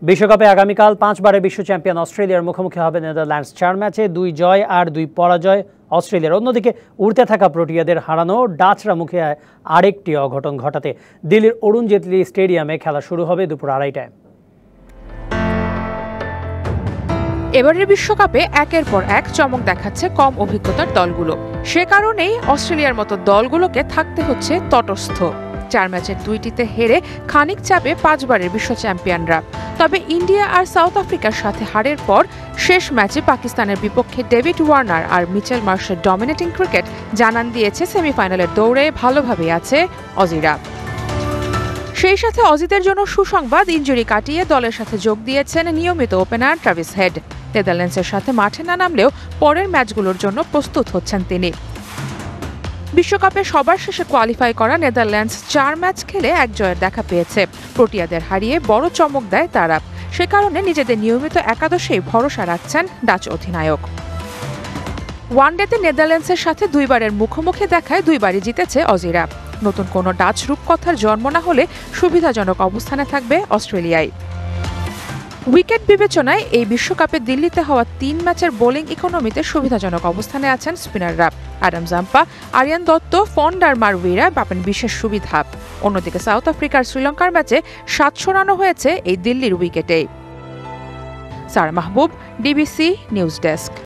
বিশ্বকাপে আগামীকাল 5 বারের বিশ্ব চ্যাম্পিয়ন অস্ট্রেলিয়ার মুখোমুখি হবে নেদারল্যান্ডস। 4 ম্যাচে 2 জয় আর 2 পরাজয় অস্ট্রেলিয়ার। অন্যদিকে উড়তে থাকা প্রোটিয়াদের হারানো ডাচরা মুখে আরেকটি অঘটন ঘটাতে দিল্লির অরুণ জেটলি স্টেডিয়ামে খেলা শুরু হবে দুপুর 2:30টায়। এবারের বিশ্বকাপে একের পর এক চমক দেখাচ্ছে কম অভিজ্ঞতার দলগুলো। সে কারণেই অস্ট্রেলিয়ার মতো দলগুলোকে থাকতে হচ্ছে তটস্থ। 4 ম্যাচের 2টিতে হেরে খানিক চাপে 5 বারের বিশ্ব চ্যাম্পিয়নরা। তবে ইন্ডিয়া আর সাউথ আফ্রিকার সাথে হারের পর শেষ ম্যাচে পাকিস্তানের বিপক্ষে ডেভিড ওয়ার্নার আর মিচেল মার্শের ডমিনেটিং ক্রিকেট জানান দিয়েছে সেমিফাইনালের দৌড়ে ভালোভাবে আছে অজিরা। সেই সাথে অজিদের জন্য সুসংবাদ, ইনজুরি কাটিয়ে দলের সাথে যোগ দিয়েছেন নিয়মিত ওপেনার ট্রাভিস হেড। নেদারল্যান্ডসের সাথে মাঠে না নামলেও পরের ম্যাচগুলোর জন্য প্রস্তুত হচ্ছেন তিনি। বিশ্বকাপে সবার শেষে কোয়ালিফাই করা নেদারল্যান্ডস 4 ম্যাচ খেলে 1 জয়ের দেখা পেয়েছে। প্রোটিয়াদের হারিয়ে বড় চমক দেয় তারা। সে কারণে নিজেদের নিয়মিত একাদশেই ভরসা রাখছেন ডাচ অধিনায়ক। ওয়ানডেতে নেদারল্যান্ডসের সাথে 2 বারের মুখোমুখি দেখায় 2 বারই জিতেছে অজিরা। নতুন কোনো ডাচ রূপকথার জন্ম না হলে সুবিধাজনক অবস্থানে থাকবে অস্ট্রেলিয়ায়। উইকেট বিবেচনায় এই বিশ্বকাপে দিল্লিতে হওয়া 3 ম্যাচের বোলিং ইকোনমিতে সুবিধাজনক অবস্থানে আছেন স্পিনাররা। অ্যাডাম জাম্পা, আরিয়ান দত্ত, ফন্ডারমারউইরা পাবেন বিশেষ সুবিধা। অন্যদিকে সাউথ আফ্রিকার শ্রীলঙ্কার ম্যাচে 700 রানও হয়েছে এই দিল্লির উইকেটে। Sara Mahbub, DBC news desk.